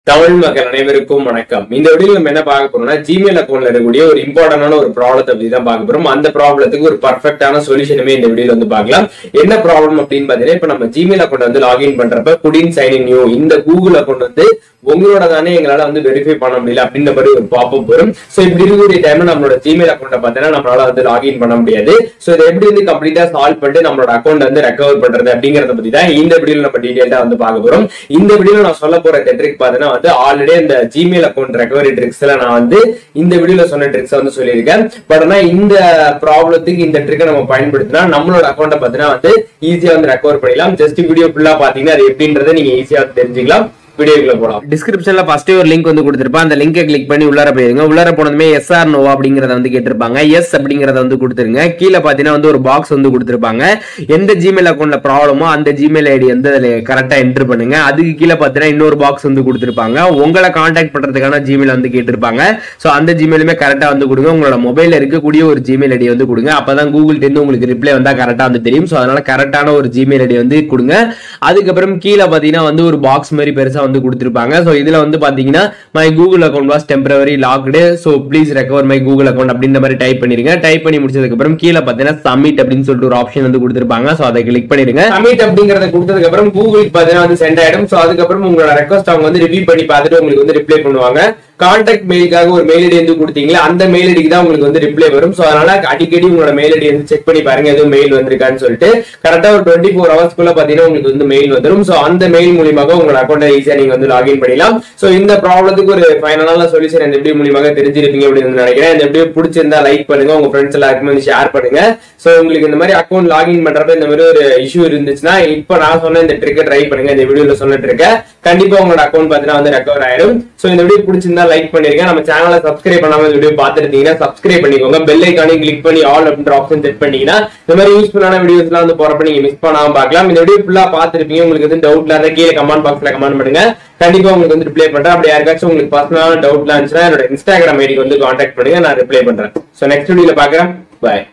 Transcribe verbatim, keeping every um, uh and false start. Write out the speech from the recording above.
தமிழ் மக்கள் அனைவருக்கும் வணக்கம். இந்த வீடியோல நம்ம என்ன பார்க்க போறோம்னா ஜிமெயில் அக்கௌண்ட்ல இருக்கக்கூடிய ஒரு இம்பார்ட்டன்டான ஒரு ப்ராப்ளத்தை பத்தி தான் பார்க்க போறோம். அந்த ப்ராப்ளத்துக்கு ஒரு பர்ஃபெக்டான சொல்யூஷனுமே இந்த வீடியோல வந்து பார்க்கலாம். என்ன ப்ராப்ளம் அப்படின்னு பாத்தீங்கன்னா, இப்ப நம்ம ஜிமெயில் அக்கௌண்ட் வந்து லாகின் பண்றப்ப குடின் சைன் இன் நியூ இந்த கூகுள் அக்கௌண்ட் வந்து உங்களோட தானே எங்களால வந்து வெரிஃபை பண்ண முடியல அப்படின்ற மாதிரி ஒரு பாப்பப் வரும். சோ இப்படி இருக்கக்கூடிய டைம்ல நம்மளோட ஜிமெயில் அக்கௌண்ட்டை பார்த்தீங்கன்னா நம்மளால வந்து லாகின் பண்ண முடியாது. சோ இதை எப்படி வந்து கம்ப்ளீட்டா சால்வ் பண்ணிட்டு நம்மளோட அக்கௌண்ட் வந்து ரெக்கவர் பண்றது அப்படிங்கறத பத்தி தான் இந்த வீடியோல நம்ம டீடைலா வந்து பார்க்க போறோம். இந்த வீடியோல நான் சொல்ல போற ட்ரிக் பார்த்தீங்கன்னா வந்து ஆல்ரெடி இந்த ஜிமெயில் அக்கௌண்ட் ரெக்கவரி ட்ரிக்ஸ்ல நான் வந்து இந்த வீடியோல சொன்ன ட்ரிக்ஸ் வந்து சொல்லியிருக்கேன். பட் ஆனா இந்த ப்ராப்ளத்துக்கு இந்த ட்ரிக்கை நம்ம பயன்படுத்தினா நம்மளோட அக்கௌண்ட்டை பார்த்தீங்கன்னா வந்து ஈஸியா வந்து ரெக்கவர் பண்ணிடலாம். ஜஸ்ட் வீடியோ ஃபுல்லா பாத்தீங்கன்னா அது எப்படின்றத நீங்க ஈஸியா தெரிஞ்சுக்கலாம். வீடியோக்குள்ள போலாம். டிஸ்கிரிப்ஷன்ல ஃபர்ஸ்ட் ஒரு லிங்க் வந்து கொடுத்திருப்பேன். அந்த லிங்கை கிளிக் பண்ணி உள்ளார போயிருங்க. உள்ளார போனதுமே எஸ் ஆர் நோ அப்படிங்கறத வந்து கேட்டிருப்பாங்க. எஸ் அப்படிங்கறத வந்து கொடுத்துருங்க. கீழே பாத்தீங்கன்னா வந்து ஒரு பாக்ஸ் வந்து கொடுத்திருப்பாங்க. எந்த ஜிமெயில் அக்கௌண்ட்ல ப்ராப்ளமோ அந்த ஜிமெயில் ஐடி வந்து கரெக்டா என்டர் பண்ணுங்க. அதுக்கு கீழே பாத்தீங்கன்னா இன்னொரு பாக்ஸ் வந்து கொடுத்திருப்பாங்க. உங்களை கான்டாக்ட் பண்றதுக்கான ஜிமெயில் வந்து கேட்டிருப்பாங்க. சோ அந்த ஜிமெயிலுமே கரெக்டா வந்து கொடுங்க. உங்களோட மொபைல்ல இருக்கக்கூடிய ஒரு ஜிமெயில் ஐடி வந்து கொடுங்க. அப்பதான் கூகுள் இருந்து உங்களுக்கு ரிப்ளை வந்தா கரெக்டா வந்து தெரியும். சோ அதனால கரெக்டான ஒரு ஜிமெயில் ஐடி வந்து கொடுங்க. அதுக்கப்புறம் கீழே பாத்தீங்கன்னா வந்து ஒரு பாக்ஸ் மாதிரி பெருசா வந்து கொடுத்திருப்பாங்க. சோ இதுல வந்து பாத்தீங்கன்னா my Google account was temporary locked, so please recover my Google account அப்படின்ற மாதிரி டைப் பண்ணிருங்க. டைப் பண்ணி முடிச்சதுக்கு அப்புறம் கீழே பாத்தீங்கன்னா சப்மிட் அப்படின்னு சொல்லிட்டு ஒரு ஆப்ஷன் வந்து கொடுத்திருப்பாங்க. சோ அதை கிளிக் பண்ணிருங்க. சப்மிட் அப்படிங்கறத கொடுத்ததுக்கு அப்புறம் கூகுளுக்கு பாத்தீங்கன்னா வந்து சென்ட் ஆயிடும். சோ அதுக்கப்புறம் உங்களோட ரெக்வஸ்ட் அவங்க வந்து ரிவ்யூ பண்ணி பார்த்துட்டு உங்களுக்கு வந்து ரிப்ளை பண்ணுவாங்க. கான்டாக்ட் மெயிலுக்காக ஒரு மெயில் ஐடி வந்து கொடுத்தீங்களா, அந்த மெயில் ஐடிக்கு தான் உங்களுக்கு வந்து ரிப்ளை வரும். சோ அதனால அடிக்கடி உங்களோட மெயில் ஐடி வந்து செக் பண்ணி பாருங்க எதுவும் மெயில் வந்திருக்கான்னு சொல்லிட்டு. கரெக்டா ஒரு டுவெண்ட்டி ஃபோர் ஹவர்ஸ்க்குள்ள பாத்தீங்கன்னா உங்களுக்கு வந்து மெயில் வந்துடும். சோ அந்த மெயில் மூலியமாக உங்களோட அக்கௌண்ட் ஈஸியா நீங்க வந்து லாகின் பண்ணிடலாம். சோ இந்த ப்ராப்ளத்துக்கு ஒரு ஃபைனலான சொல்யூஷன் இந்த வீடியோ மூலியமாக தெரிஞ்சிருப்பீங்க அப்படின்னு நினைக்கிறேன். இந்த வீடியோ பிடிச்சிருந்தா லைக் பண்ணுங்க, உங்க ஃப்ரெண்ட்ஸ் எல்லாருக்குமே வந்து ஷேர் பண்ணுங்க. சோ உங்களுக்கு இந்த மாதிரி அக்கௌண்ட் லாகின் பண்றப்ப இந்த மாதிரி ஒரு இஷ்யூ இருந்துச்சுன்னா இப்ப நான் சொன்ன இந்த ட்ரிக்கை ட்ரை பண்ணுங்க. இந்த வீடியோல சொன்ன ட்ரிக்கை கண்டிப்பா உங்களோட அக்கௌண்ட் பாத்தீங்கன்னா வந்து ரெக்கவர் ஆயிடும். சோ இந்த வீடியோ பிடிச்சிருந்தா லைக் பண்ணிருங்க. நம்ம சேனலை சப்ஸ்கிரைப் பண்ணாம இந்த வீடியோ பார்த்துருந்தீங்கன்னா சப்ஸ்கிரைப் பண்ணிக்கோங்க. பெல் ஐகானையும் கிளிக் பண்ணி ஆல் அப்படின்ற ஆப்ஷன் செட் பண்ணீங்கன்னா இந்த மாதிரி யூஸ்ஃபுல்லான வீடியோஸ் எல்லாம் வந்து போறப்ப நீங்க மிஸ் பண்ணாம பார்க்கலாம். இந்த வீடியோ ஃபுல்லா பார்த்திருப்பீங்க. உங்களுக்கு வந்து டவுட்ல இருந்தா கீழே கமெண்ட் பாக்ஸ்ல கமெண்ட் பண்ணுங்க. கண்டிப்பா உங்களுக்கு வந்து ரிப்ளை பண்றேன். அப்படி யாருக்காச்சும் உங்களுக்கு பர்சனலான டவுட்லாம் இருந்துச்சுன்னா என்னோட இன்ஸ்டாகிராம் ஐடிக்கு வந்து கான்டாக்ட் பண்ணுங்க, நான் ரிப்ளை பண்றேன். சோ நெக்ஸ்ட் வீடியோல பாக்குறேன். பாய்.